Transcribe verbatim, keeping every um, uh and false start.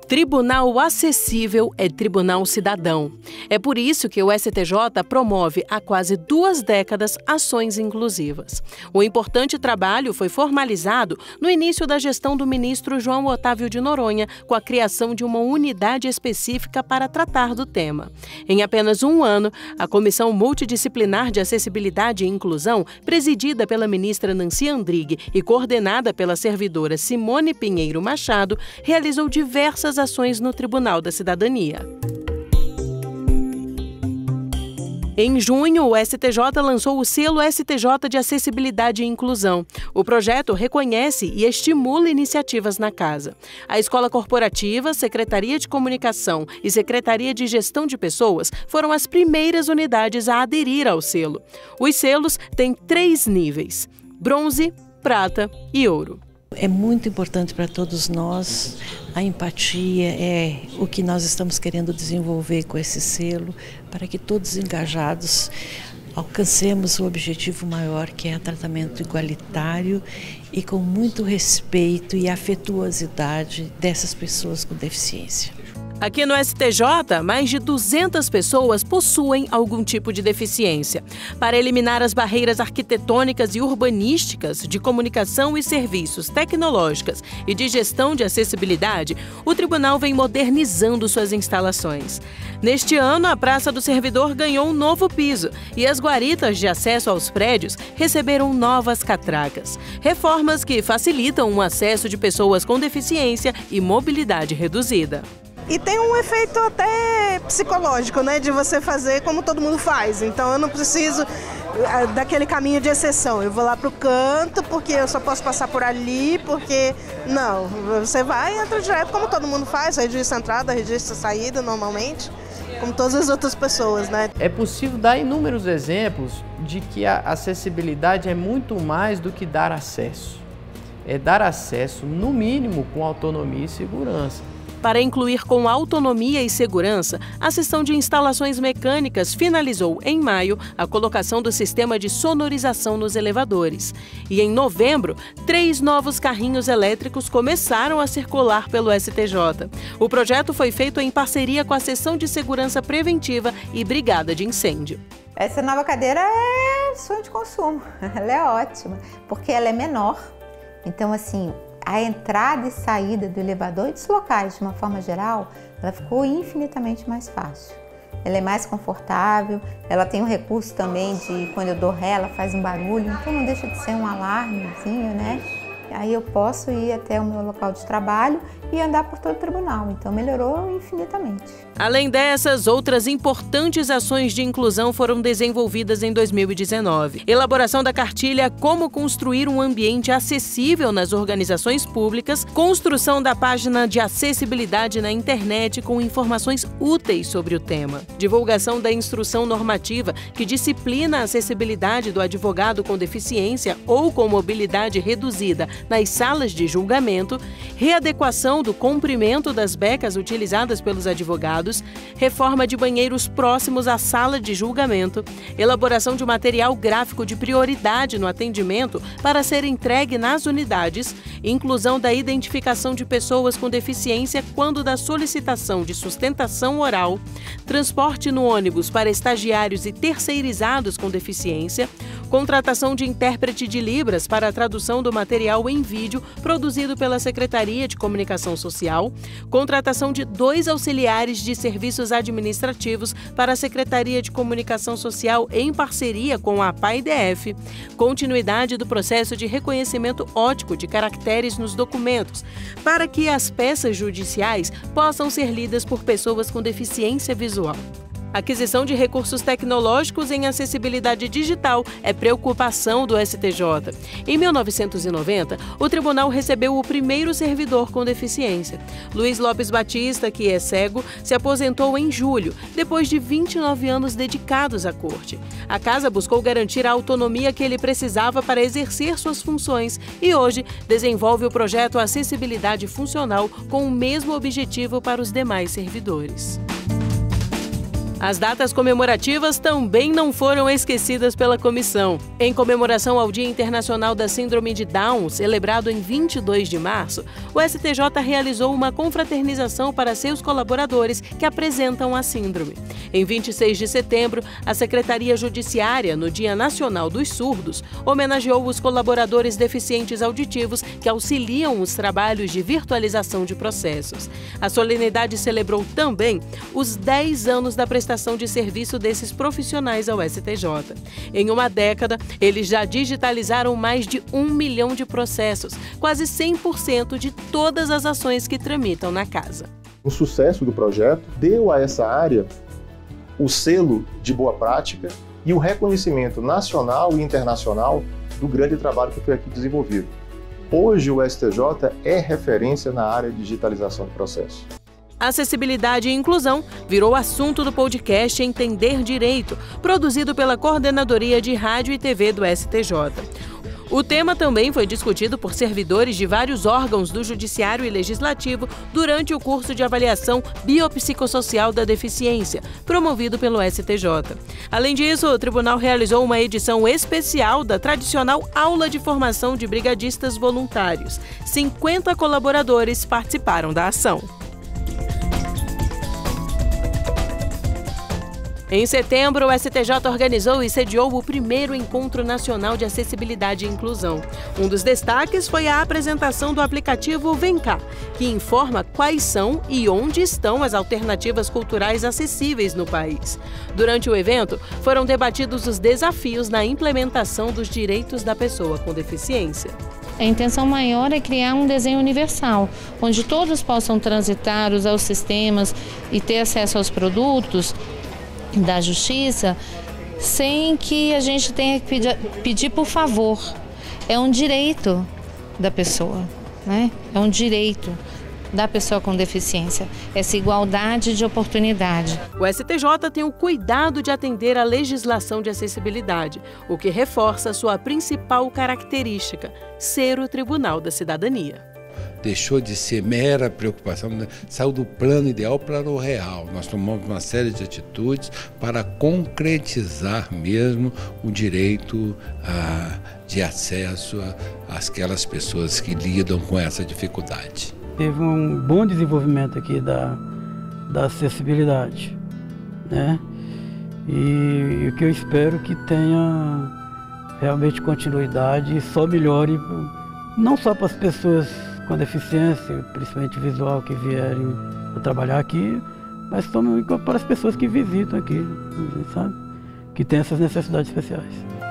Tribunal acessível é tribunal cidadão. É por isso que o S T J promove há quase duas décadas ações inclusivas. O importante trabalho foi formalizado no início da gestão do ministro João Otávio de Noronha, com a criação de uma unidade específica para tratar do tema. Em apenas um ano, a Comissão Multidisciplinar de Acessibilidade e Inclusão, presidida pela ministra Nancy Andrighi e coordenada pela servidora Simone Pinheiro Machado, realizou diversas ações no Tribunal da Cidadania. Em junho, o S T J lançou o selo S T J de Acessibilidade e Inclusão. O projeto reconhece e estimula iniciativas na casa. A Escola Corporativa, Secretaria de Comunicação e Secretaria de Gestão de Pessoas foram as primeiras unidades a aderir ao selo. Os selos têm três níveis: bronze, prata e ouro. É muito importante para todos nós, a empatia é o que nós estamos querendo desenvolver com esse selo, para que todos engajados alcancemos o objetivo maior, que é o tratamento igualitário e com muito respeito e afetuosidade dessas pessoas com deficiência. Aqui no S T J, mais de duzentas pessoas possuem algum tipo de deficiência. Para eliminar as barreiras arquitetônicas e urbanísticas, de comunicação e serviços, tecnológicas e de gestão de acessibilidade, o tribunal vem modernizando suas instalações. Neste ano, a Praça do Servidor ganhou um novo piso e as guaritas de acesso aos prédios receberam novas catracas. Reformas que facilitam o acesso de pessoas com deficiência e mobilidade reduzida. E tem um efeito até psicológico, né, de você fazer como todo mundo faz. Então eu não preciso daquele caminho de exceção. Eu vou lá para o canto porque eu só posso passar por ali, porque não. Você vai e entra direto como todo mundo faz, registra a entrada, registra a saída normalmente, como todas as outras pessoas, né? É possível dar inúmeros exemplos de que a acessibilidade é muito mais do que dar acesso. É dar acesso, no mínimo, com autonomia e segurança. Para incluir com autonomia e segurança, a seção de instalações mecânicas finalizou, em maio, a colocação do sistema de sonorização nos elevadores. E, em novembro, três novos carrinhos elétricos começaram a circular pelo S T J. O projeto foi feito em parceria com a Seção de Segurança Preventiva e Brigada de Incêndio. Essa nova cadeira é sonho de consumo. Ela é ótima, porque ela é menor. Então, assim, a entrada e saída do elevador e dos locais, de uma forma geral, ela ficou infinitamente mais fácil. Ela é mais confortável, ela tem um recurso também de, quando eu dou ré, ela faz um barulho, então não deixa de ser um alarmezinho, né? Aí eu posso ir até o meu local de trabalho e andar por todo o tribunal, então melhorou infinitamente. Além dessas, outras importantes ações de inclusão foram desenvolvidas em dois mil e dezenove. Elaboração da cartilha Como Construir um Ambiente Acessível nas Organizações Públicas, construção da página de acessibilidade na internet com informações úteis sobre o tema, divulgação da instrução normativa que disciplina a acessibilidade do advogado com deficiência ou com mobilidade reduzida nas salas de julgamento, readequação do comprimento das becas utilizadas pelos advogados, reforma de banheiros próximos à sala de julgamento, elaboração de material gráfico de prioridade no atendimento para ser entregue nas unidades, inclusão da identificação de pessoas com deficiência quando da solicitação de sustentação oral, transporte no ônibus para estagiários e terceirizados com deficiência, contratação de intérprete de Libras para a tradução do material em vídeo produzido pela Secretaria de Comunicação Social, contratação de dois auxiliares de serviços administrativos para a Secretaria de Comunicação Social em parceria com a P A I D F, continuidade do processo de reconhecimento óptico de caracteres nos documentos, para que as peças judiciais possam ser lidas por pessoas com deficiência visual. Aquisição de recursos tecnológicos em acessibilidade digital é preocupação do S T J. Em mil novecentos e noventa, o tribunal recebeu o primeiro servidor com deficiência. Luiz Lopes Batista, que é cego, se aposentou em julho, depois de vinte e nove anos dedicados à corte. A casa buscou garantir a autonomia que ele precisava para exercer suas funções e hoje desenvolve o projeto Acessibilidade Funcional com o mesmo objetivo para os demais servidores. As datas comemorativas também não foram esquecidas pela comissão. Em comemoração ao Dia Internacional da Síndrome de Down, celebrado em vinte e dois de março, o S T J realizou uma confraternização para seus colaboradores que apresentam a síndrome. Em vinte e seis de setembro, a Secretaria Judiciária, no Dia Nacional dos Surdos, homenageou os colaboradores deficientes auditivos que auxiliam os trabalhos de virtualização de processos. A solenidade celebrou também os dez anos da prestação de serviço desses profissionais ao S T J. Em uma década, eles já digitalizaram mais de um milhão de processos, quase cem por cento de todas as ações que tramitam na casa. O sucesso do projeto deu a essa área o selo de boa prática e o reconhecimento nacional e internacional do grande trabalho que foi aqui desenvolvido. Hoje o S T J é referência na área de digitalização de processos. Acessibilidade e inclusão virou assunto do podcast Entender Direito, produzido pela Coordenadoria de Rádio e T V do S T J. O tema também foi discutido por servidores de vários órgãos do Judiciário e Legislativo durante o curso de avaliação biopsicossocial da deficiência, promovido pelo S T J. Além disso, o tribunal realizou uma edição especial da tradicional aula de formação de brigadistas voluntários. cinquenta colaboradores participaram da ação. Em setembro, o S T J organizou e sediou o primeiro Encontro Nacional de Acessibilidade e Inclusão. Um dos destaques foi a apresentação do aplicativo Vem Cá, que informa quais são e onde estão as alternativas culturais acessíveis no país. Durante o evento, foram debatidos os desafios na implementação dos direitos da pessoa com deficiência. A intenção maior é criar um desenho universal, onde todos possam transitar, usar os sistemas e ter acesso aos produtos da justiça sem que a gente tenha que pedir, pedir por favor. É um direito da pessoa, né? É um direito da pessoa com deficiência, essa igualdade de oportunidade. O S T J tem o cuidado de atender à legislação de acessibilidade, o que reforça sua principal característica, ser o Tribunal da Cidadania. Deixou de ser mera preocupação, saiu do plano ideal para o real. Nós tomamos uma série de atitudes para concretizar mesmo o direito a, de acesso àquelas pessoas que lidam com essa dificuldade. Teve um bom desenvolvimento aqui da, da acessibilidade, né? E, e o que eu espero que tenha realmente continuidade e só melhore, não só para as pessoas com deficiência, principalmente visual, que vierem a trabalhar aqui, mas também para as pessoas que visitam aqui, sabe? Que têm essas necessidades especiais.